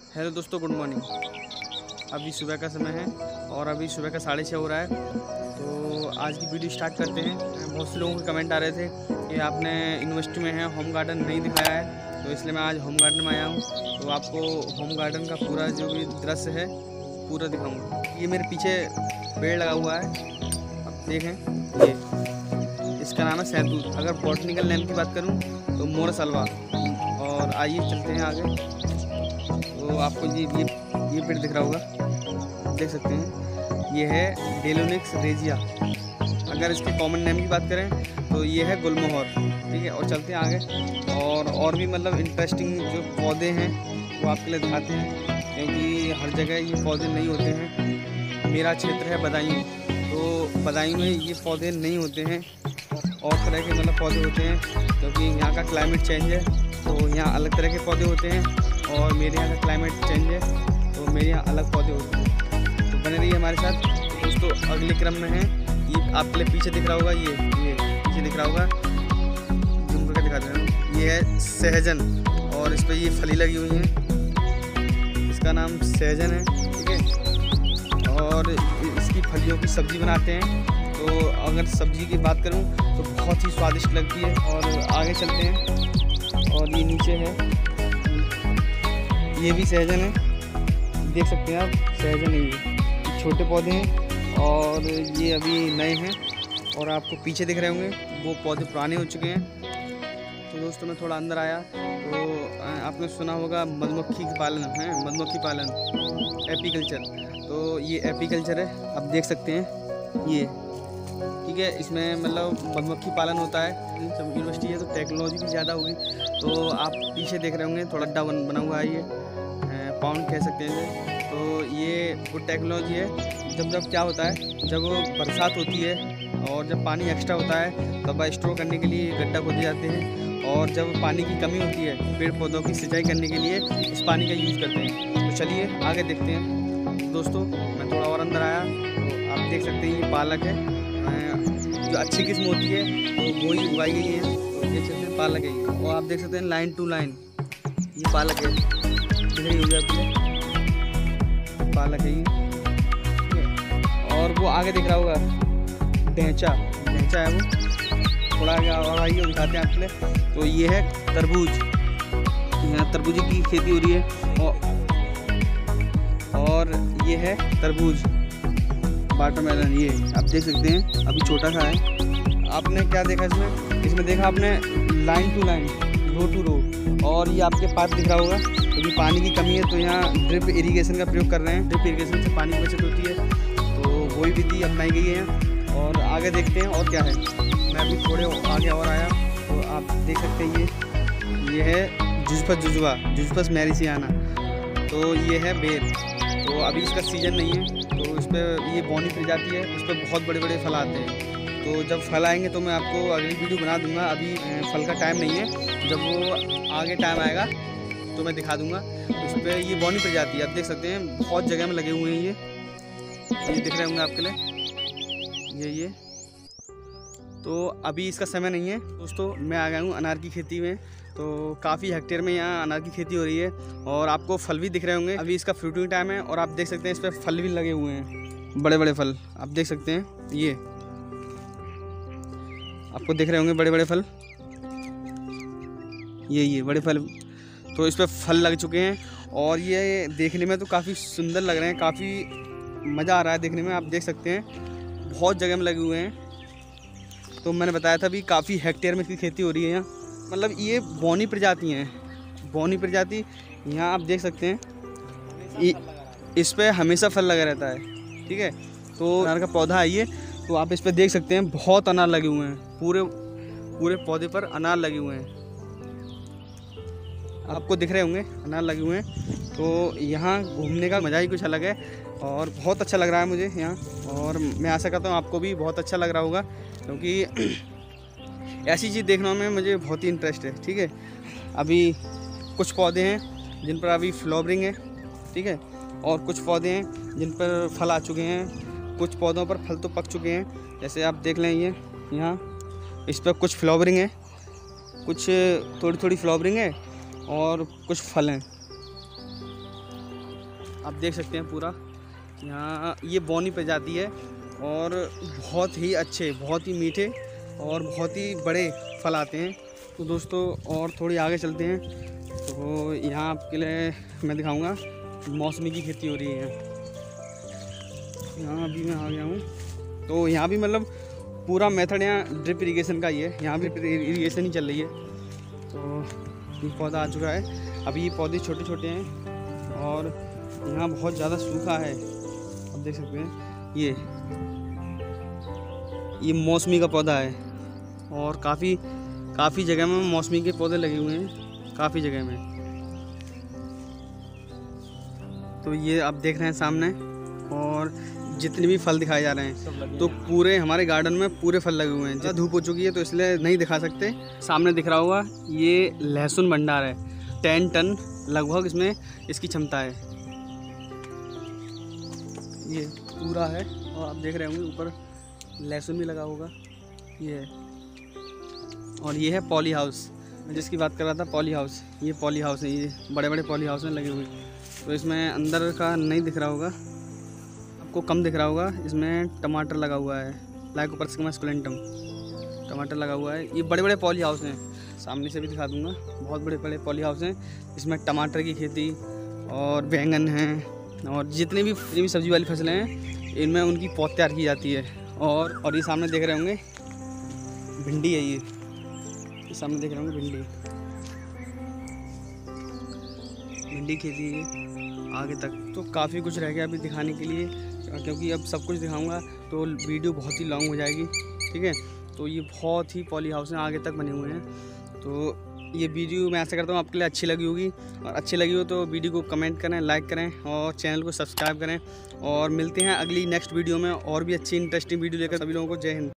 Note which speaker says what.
Speaker 1: Hello दोस्तों, good morning. अभी सुबह का समय है और अभी सुबह का 6:30 हो रहा है। तो आज की वीडियो स्टार्ट करते हैं। बहुत से लोगों के कमेंट आ रहे थे कि आपने यूनिवर्सिटी में है होम गार्डन नहीं दिखाया है, तो इसलिए मैं आज होम गार्डन में आया हूँ। तो आपको होम गार्डन का पूरा जो भी दृश्य है पूरा दिखाऊँगा। ये मेरे पीछे पेड़ लगा हुआ है, आप देखें। ये इसका नाम है सैतूत। अगर बॉटनिकल नेम की बात करूँ तो मोरसलवा। और आइए चलते हैं आगे। तो आपको ये पेड़ दिख रहा होगा, देख सकते हैं। ये है डेलोनिक्स रेजिया। अगर इसके कॉमन नेम की बात करें तो ये है गुलमोहर, ठीक है। और चलते हैं आगे। और भी मतलब इंटरेस्टिंग जो पौधे हैं वो आपके लिए दिखाते हैं, क्योंकि हर जगह ये पौधे नहीं होते हैं। मेरा क्षेत्र है बदायूं, तो बदायूं में ये पौधे नहीं होते हैं। और तरह के मतलब पौधे होते हैं, क्योंकि यहाँ का क्लाइमेट चेंज है, तो यहाँ अलग तरह के पौधे होते हैं। और मेरे यहाँ का क्लाइमेट चेंज है, तो मेरे यहाँ अलग पौधे होते हैं। तो बने रहिए हमारे साथ दोस्तों। अगले क्रम में है ये आपके लिए पीछे दिख रहा होगा, ये पीछे दिख रहा होगा, जूम करके दिखा दे रहा हूँ। ये है सहजन और इस पर ये फली लगी हुई है। इसका नाम सहजन है, ठीक है। और इसकी फलियों की सब्ज़ी बनाते हैं। तो अगर सब्ज़ी की बात करूँ तो बहुत ही स्वादिष्ट लगती है। और आगे चलते हैं। और ये नीचे है, ये भी सहजन है, देख सकते हैं आप। सहजन है, ये छोटे पौधे हैं और ये अभी नए हैं। और आपको पीछे दिख रहे होंगे वो पौधे पुराने हो चुके हैं। तो दोस्तों मैं थोड़ा अंदर आया तो आपने सुना होगा मधुमक्खी पालन है, मधुमक्खी पालन, एपीकल्चर। तो ये एपीकल्चर है, आप देख सकते हैं ये, ठीक है। इसमें मतलब मधुमक्खी पालन होता है। जब यूनिवर्सिटी है तो टेक्नोलॉजी भी ज़्यादा होगी। तो आप पीछे देख रहे होंगे थोड़ा अड्डा बना हुआ है, ये पाउंड कह सकते हैं इसे। तो ये वो टेक्नोलॉजी है। जब क्या होता है, जब बरसात होती है और जब पानी एक्स्ट्रा होता है तब स्टोर करने के लिए गड्ढा खोदे जाते हैं। और जब पानी की कमी होती है, पेड़ पौधों की सिंचाई करने के लिए इस पानी का यूज़ करते हैं। तो चलिए आगे देखते हैं दोस्तों। मैं थोड़ा और अंदर आया तो आप देख सकते हैं ये पालक है। जो अच्छी किस्म होती है तो वो ही उगाई गई है। तो देख सकते हैं पालक है ये। और आप देख सकते हैं लाइन टू लाइन ये पालक है, दिख रही होगी आपको, पालक है ये, ठीक है। और वो आगे दिख रहा होगा ढेंचा है वो, थोड़ा आगे और आइए दिखाते हैं आपके लिए। तो ये है तरबूज, यहाँ तरबूज की खेती हो रही है। और ये है तरबूज, वाटरमेलन। ये आप देख सकते हैं अभी छोटा सा है। आपने क्या देखा इसमें देखा आपने line to line, row to row. और ये आपके पास दिख रहा होगा, क्योंकि पानी की कमी है तो यहाँ ड्रिप इरिगेशन का प्रयोग कर रहे हैं। ड्रिप इरिगेशन से पानी की बचत होती है, तो वही विधि अपनाई गई है। और आगे देखते हैं और क्या है। मैं अभी थोड़े आगे और आया तो आप देख सकते हैं ये है जुजपस मैरिसियाना। तो ये है बेर। तो अभी इसका सीज़न नहीं है, तो इस पर ये बौनी प्रजाति है, उस पर बहुत बड़े बड़े फल आते हैं। तो जब फल आएंगे तो मैं आपको अगली वीडियो बना दूंगा। अभी फल का टाइम नहीं है, जब वो आगे टाइम आएगा तो मैं दिखा दूंगा। इस पर ये बौनी प्रजाति है, आप देख सकते हैं बहुत जगह में लगे हुए हैं। ये दिख रहे होंगे आपके लिए, ये। तो अभी इसका समय नहीं है दोस्तों। मैं आ गया हूँ अनार की खेती में। तो काफ़ी हेक्टेयर में यहाँ अनार की खेती हो रही है। और आपको फल भी दिख रहे होंगे। अभी इसका फ्रूटिंग टाइम है और आप देख सकते हैं इस पर फल भी लगे हुए हैं, बड़े बड़े फल आप देख सकते हैं। ये आपको दिख रहे होंगे बड़े बड़े फल, ये बड़े फल। तो इस पर फल लग चुके हैं और ये देखने में तो काफ़ी सुंदर लग रहे हैं, काफ़ी मज़ा आ रहा है देखने में। आप देख सकते हैं बहुत जगह में लगे हुए हैं। तो मैंने बताया था भी काफ़ी हेक्टेयर में इसकी खेती हो रही है यहाँ। मतलब ये बौनी प्रजाति हैं, बौनी प्रजाति। यहाँ आप देख सकते हैं इस पर हमेशा फल लगा रहता है, ठीक है। तो अनार का पौधा है ये। तो आप इस पर देख सकते हैं बहुत अनार लगे हुए हैं, पूरे पौधे पर अनार लगे हुए हैं। आपको दिख रहे होंगे अनार लगे हुए हैं। तो यहाँ घूमने का मज़ा ही कुछ अलग है और बहुत अच्छा लग रहा है मुझे यहाँ। और मैं आशा करता हूँ आपको भी बहुत अच्छा लग रहा होगा, क्योंकि ऐसी चीज़ देखने में मुझे बहुत ही इंटरेस्ट है, ठीक है। अभी कुछ पौधे हैं जिन पर अभी फ्लावरिंग है, ठीक है। और कुछ पौधे हैं जिन पर फल आ चुके हैं। कुछ पौधों पर फल तो पक चुके हैं, जैसे आप देख लें ये यहाँ इस पर कुछ फ्लावरिंग है, कुछ थोड़ी फ्लावरिंग है और कुछ फल हैं। आप देख सकते हैं पूरा यहाँ ये बौनी प्रजाति है और बहुत ही अच्छे, बहुत ही मीठे और बहुत ही बड़े फल आते हैं। तो दोस्तों और थोड़ी आगे चलते हैं, तो यहाँ आपके लिए मैं दिखाऊंगा मौसमी की खेती हो रही है। यहाँ अभी मैं आ गया हूँ, तो यहाँ भी मतलब पूरा मेथड यहाँ ड्रिप इरिगेशन का ही है, यहाँ भी इरिगेशन ही चल रही है। तो ये पौधा आ चुका है, अभी ये पौधे छोटे छोटे हैं और यहाँ बहुत ज़्यादा सूखा है, आप देख सकते हैं। ये मौसमी का पौधा है और काफ़ी जगह में मौसमी के पौधे लगे हुए हैं, काफ़ी जगह में। तो ये आप देख रहे हैं सामने, और जितने भी फल दिखाए जा रहे हैं तो पूरे हमारे गार्डन में पूरे फल लगे हुए हैं। ज़्यादा धूप हो चुकी है तो इसलिए नहीं दिखा सकते। सामने दिख रहा होगा ये लहसुन भंडार है, 10 टन लगभग इसमें इसकी क्षमता है। ये पूरा है और आप देख रहे होंगे ऊपर लहसुन भी लगा होगा ये है। और ये है पॉली हाउस, मैं जिसकी बात कर रहा था, पॉली हाउस। ये पॉली हाउस है, ये बड़े बड़े पॉली हाउस में लगे हुए। तो इसमें अंदर का नहीं दिख रहा होगा आपको, कम दिख रहा होगा। इसमें टमाटर लगा हुआ है, लाइकोपर्सिकम स्कुलेंटम टमाटर लगा हुआ है। ये बड़े बड़े पॉली हाउस हैं, सामने से भी दिखा दूंगा, बहुत बड़े बड़े पॉली हाउस हैं। इसमें टमाटर की खेती और बैंगन हैं और जितनी भी सब्जी वाली फसलें हैं इनमें उनकी पौध तैयार की जाती है। और ये सामने देख रहे होंगे भिंडी है, ये सामने देख रहे होंगे भिंडी खेती है आगे तक। तो काफ़ी कुछ रह गया अभी दिखाने के लिए, क्योंकि अब सब कुछ दिखाऊंगा तो वीडियो बहुत ही लॉन्ग हो जाएगी, ठीक है। तो ये बहुत ही पॉली हाउस हैं, आगे तक बने हुए हैं। तो ये वीडियो मैं ऐसा करता हूँ आपके लिए अच्छी लगी होगी, और अच्छी लगी हो तो वीडियो को कमेंट करें, लाइक करें और चैनल को सब्सक्राइब करें। और मिलते हैं अगली नेक्स्ट वीडियो में और भी अच्छी इंटरेस्टिंग वीडियो लेकर। सभी लोगों को जय हिंद।